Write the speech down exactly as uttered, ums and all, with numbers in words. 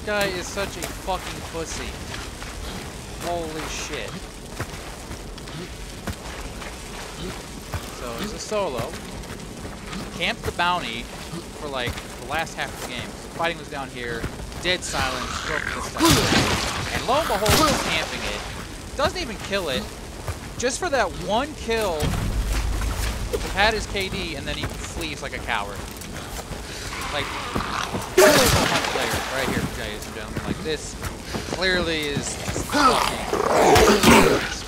guy is such a fucking pussy. Holy shit. So it's a solo. Camped the bounty for like the last half of the game. So fighting was down here. Dead silence. Go for the stuff. And lo and behold, he's camping it. Doesn't even kill it. Just for that one kill, had his K D, and then he flees like a coward. Like, players right here, ladies and gentlemen. Like, this clearly is fucking